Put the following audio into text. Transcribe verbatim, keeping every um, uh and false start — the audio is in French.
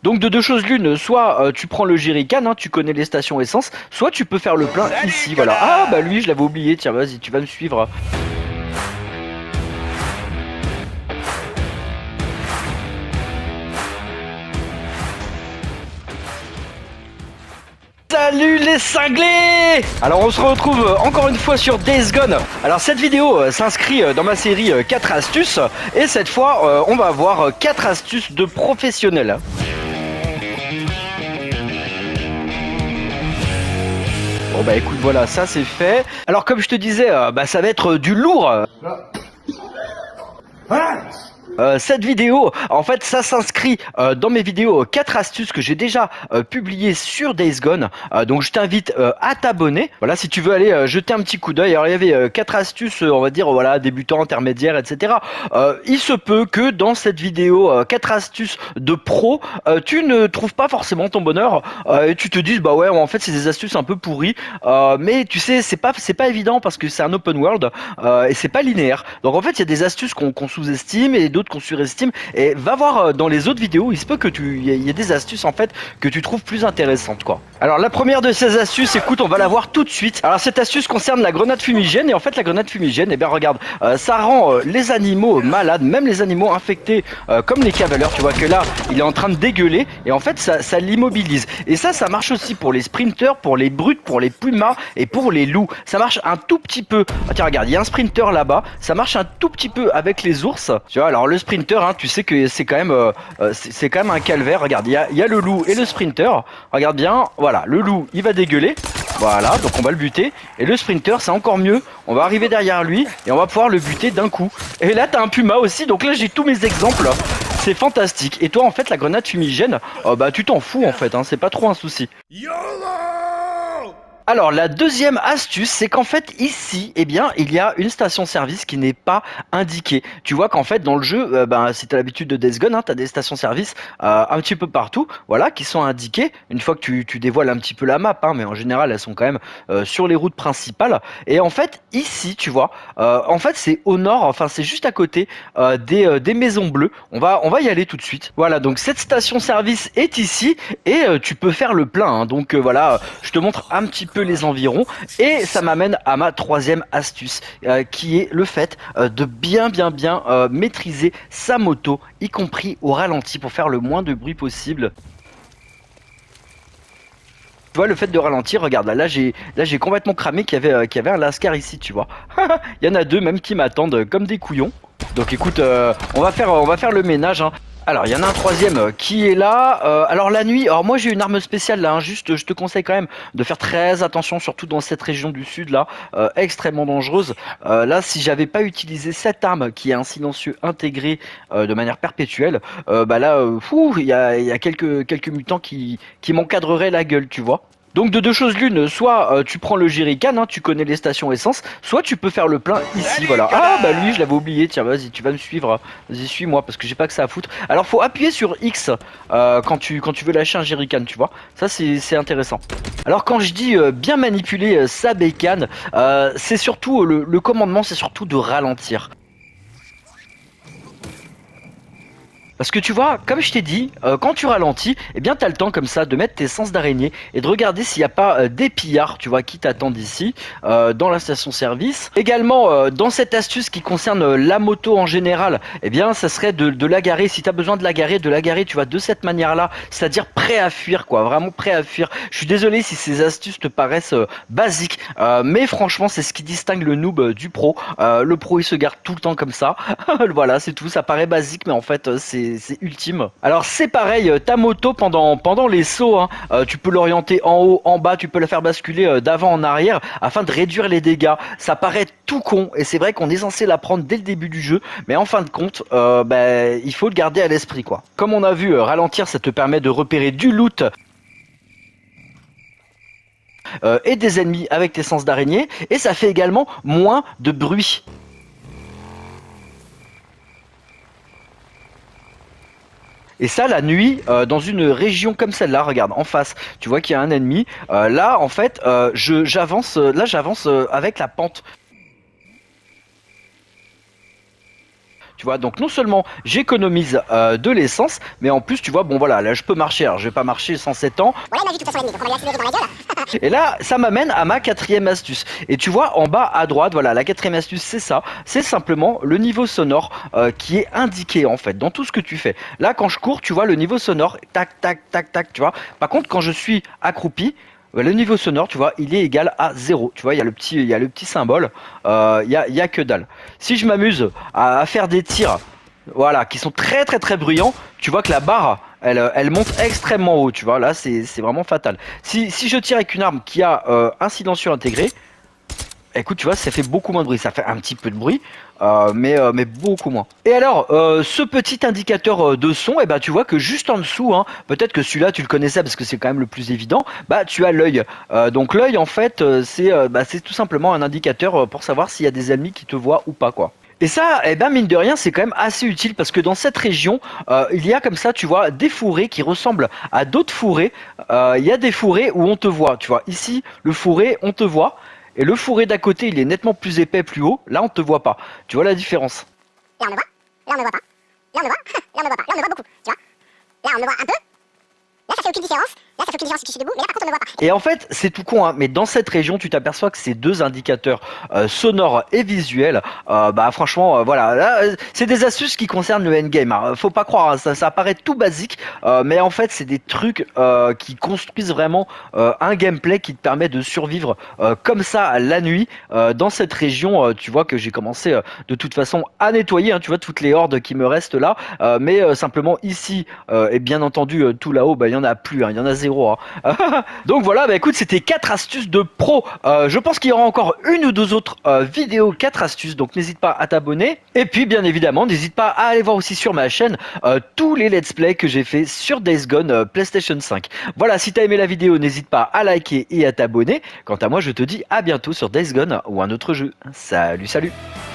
Donc de deux choses l'une, soit euh, tu prends le jerrycan, hein, tu connais les stations essence, soit tu peux faire le plein Salut, ici, voilà. connard. Ah bah lui je l'avais oublié, tiens vas-y tu vas me suivre. Salut les cinglés! Alors on se retrouve euh, encore une fois sur Days Gone. Alors cette vidéo euh, s'inscrit euh, dans ma série euh, quatre astuces et cette fois euh, on va voir euh, quatre astuces de professionnels. Bon bah écoute voilà ça c'est fait. Alors comme je te disais euh, bah ça va être euh, du lourd. Euh, cette vidéo, en fait, ça s'inscrit euh, dans mes vidéos quatre astuces que j'ai déjà euh, publiées sur Days Gone. Euh, donc, je t'invite euh, à t'abonner. Voilà, si tu veux aller euh, jeter un petit coup d'œil. Alors, il y avait euh, quatre astuces, euh, on va dire, voilà, débutants, intermédiaires, et cetera. Euh, il se peut que dans cette vidéo, euh, quatre astuces de pro, euh, tu ne trouves pas forcément ton bonheur euh, et tu te dises, bah ouais, en fait, c'est des astuces un peu pourries. Euh, mais tu sais, c'est pas, c'est pas évident parce que c'est un open world euh, et c'est pas linéaire. Donc, en fait, il y a des astuces qu'on qu'on sous-estime et d'autres qu'on surestime, et va voir dans les autres vidéos, il se peut que tu, il y ait des astuces en fait que tu trouves plus intéressantes quoi. Alors la première de ces astuces, écoute, on va la voir tout de suite. Alors cette astuce concerne la grenade fumigène, et en fait la grenade fumigène, et eh bien regarde, euh, ça rend euh, les animaux malades, même les animaux infectés euh, comme les cavaleurs, tu vois que là il est en train de dégueuler, et en fait ça, ça l'immobilise. Et ça, ça marche aussi pour les sprinters, pour les brutes, pour les pumas et pour les loups. Ça marche un tout petit peu. Ah, tiens regarde, il y a un sprinter là-bas, ça marche un tout petit peu avec les ours. Tu vois, alors le sprinter, hein, tu sais que c'est quand même, euh, c'est quand même un calvaire. Regarde, il y a, y a le loup et le sprinter. Regarde bien, voilà, le loup, il va dégueuler. Voilà, donc on va le buter. Et le sprinter, c'est encore mieux. On va arriver derrière lui et on va pouvoir le buter d'un coup. Et là, t'as un puma aussi. Donc là, j'ai tous mes exemples. C'est fantastique. Et toi, en fait, la grenade fumigène, euh, bah tu t'en fous en fait. Hein, c'est pas trop un souci. YOLO! Alors la deuxième astuce, c'est qu'en fait ici, eh bien, il y a une station-service qui n'est pas indiquée. Tu vois qu'en fait dans le jeu, euh, ben, si tu as l'habitude de Days Gone, hein, tu as des stations-service euh, un petit peu partout, voilà, qui sont indiquées une fois que tu, tu dévoiles un petit peu la map, hein, mais en général elles sont quand même euh, sur les routes principales. Et en fait ici, tu vois, euh, en fait c'est au nord, enfin c'est juste à côté euh, des, euh, des maisons bleues. On va, on va y aller tout de suite. Voilà, donc cette station-service est ici et euh, tu peux faire le plein. Hein, donc euh, voilà, je te montre un petit peu les environs, et ça m'amène à ma troisième astuce euh, qui est le fait euh, de bien bien bien euh, maîtriser sa moto, y compris au ralenti, pour faire le moins de bruit possible. Tu vois, le fait de ralentir, regarde là, là j'ai là j'ai complètement cramé qu'il y avait euh, qu'il y avait un lascar ici, tu vois. Il y en a deux même qui m'attendent comme des couillons. Donc écoute, euh, on va faire on va faire le ménage, hein. Alors il y en a un troisième qui est là. Euh, alors la nuit, alors moi j'ai une arme spéciale là, hein, juste je te conseille quand même de faire très attention, surtout dans cette région du sud là, euh, extrêmement dangereuse. Euh, là si j'avais pas utilisé cette arme qui est un silencieux intégré euh, de manière perpétuelle, euh, bah là, euh, il y a, y a quelques, quelques mutants qui, qui m'encadreraient la gueule, tu vois. Donc de deux choses l'une, soit euh, tu prends le jerrycan, hein, tu connais les stations essence, soit tu peux faire le plein ici, Salut, voilà. connard. Ah bah lui je l'avais oublié, tiens vas-y tu vas me suivre, vas-y suis-moi parce que j'ai pas que ça à foutre. Alors faut appuyer sur X euh, quand, tu, quand tu veux lâcher un jerrycan, tu vois, ça c'est intéressant. Alors quand je dis euh, bien manipuler euh, sa bécane, euh, c'est surtout, euh, le, le commandement c'est surtout de ralentir. Parce que tu vois, comme je t'ai dit, euh, quand tu ralentis, eh bien t'as le temps comme ça de mettre tes sens d'araignée et de regarder s'il n'y a pas euh, des pillards, tu vois, qui t'attendent ici, euh, dans la station-service. Également, euh, dans cette astuce qui concerne euh, la moto en général, eh bien ça serait de, de la garer, si t'as besoin de la garer, de la garer, tu vois, de cette manière-là, c'est-à-dire prêt à fuir, quoi, vraiment prêt à fuir. Je suis désolé si ces astuces te paraissent euh, basiques, euh, mais franchement c'est ce qui distingue le noob euh, du pro. Euh, le pro il se gare tout le temps comme ça, voilà c'est tout, ça paraît basique mais en fait euh, c'est c'est ultime. Alors c'est pareil, ta moto pendant, pendant les sauts, hein, euh, tu peux l'orienter en haut, en bas, tu peux la faire basculer euh, d'avant en arrière afin de réduire les dégâts. Ça paraît tout con et c'est vrai qu'on est censé l'apprendre dès le début du jeu, mais en fin de compte, euh, bah, il faut le garder à l'esprit quoi. Comme on a vu, euh, ralentir ça te permet de repérer du loot euh, et des ennemis avec tes sens d'araignée, et ça fait également moins de bruit. Et ça, la nuit, euh, dans une région comme celle-là, regarde, en face, tu vois qu'il y a un ennemi. Euh, là, en fait, euh, je, j'avance, euh, là, j'avance euh, avec la pente. tu vois. Donc non seulement j'économise euh, de l'essence, mais en plus tu vois, bon voilà, là je peux marcher, alors je vais pas marcher sans sept ans. Voilà, il m'a vu de toute façon l'ennemi, donc on va lui accélérer dans la gueule. Et là, ça m'amène à ma quatrième astuce. Et tu vois, en bas à droite, voilà, la quatrième astuce, c'est ça. C'est simplement le niveau sonore euh, qui est indiqué, en fait, dans tout ce que tu fais. Là, quand je cours, tu vois, le niveau sonore, tac, tac, tac, tac, tu vois. Par contre, quand je suis accroupi, euh, le niveau sonore, tu vois, il est égal à zéro. Tu vois, il y a le petit, il y a le petit symbole. Euh, Il y a, il y a que dalle. Si je m'amuse à, à faire des tirs, voilà, qui sont très, très, très bruyants, tu vois que la barre, elle, elle monte extrêmement haut, tu vois, là c'est c'est vraiment fatal. Si, si je tire avec une arme qui a euh, un silencieux intégré, écoute, tu vois, ça fait beaucoup moins de bruit, ça fait un petit peu de bruit, euh, mais, euh, mais beaucoup moins. Et alors, euh, ce petit indicateur euh, de son, eh ben, tu vois que juste en dessous, hein, peut-être que celui-là tu le connaissais parce que c'est quand même le plus évident, bah tu as l'œil. Euh, donc l'œil en fait, euh, c'est euh, bah, c'est tout simplement un indicateur euh, pour savoir s'il y a des ennemis qui te voient ou pas, quoi. Et ça, eh ben mine de rien, c'est quand même assez utile parce que dans cette région, euh, il y a comme ça, tu vois, des fourrés qui ressemblent à d'autres fourrés. Euh, il y a des fourrés où on te voit, tu vois. Ici, le fourré, on te voit. Et le fourré d'à côté, il est nettement plus épais, plus haut. Là, on te voit pas. Tu vois la différence? Là, on me voit. Là, on me voit pas. Là, on me voit. Là, on me voit pas. Là, on me voit beaucoup. Tu vois. Là, on me voit un peu. Là, ça fait aucune différence. Là, ça fait aucune différence si je suis debout. Mais là, par contre, on me voit pas. Et en fait, c'est tout con, hein, mais dans cette région, tu t'aperçois que ces deux indicateurs euh, sonores et visuels, euh, bah franchement, euh, voilà, là, euh, c'est des astuces qui concernent le endgame. Hein. Faut pas croire, hein, ça, ça paraît tout basique, euh, mais en fait, c'est des trucs euh, qui construisent vraiment euh, un gameplay qui te permet de survivre euh, comme ça la nuit euh, dans cette région. Euh, tu vois que j'ai commencé euh, de toute façon à nettoyer, hein, tu vois toutes les hordes qui me restent là, euh, mais euh, simplement ici euh, et bien entendu euh, tout là-haut, bah il y en a plus, hein, il y en a zéro. Hein. Donc voilà, bah écoute, c'était quatre astuces de pro. Euh, je pense qu'il y aura encore une ou deux autres euh, vidéos quatre astuces, donc n'hésite pas à t'abonner. Et puis bien évidemment, n'hésite pas à aller voir aussi sur ma chaîne euh, tous les let's play que j'ai fait sur Days Gone euh, PlayStation cinq. Voilà, si t'as aimé la vidéo, n'hésite pas à liker et à t'abonner. Quant à moi, je te dis à bientôt sur Days Gone ou un autre jeu. Salut, salut.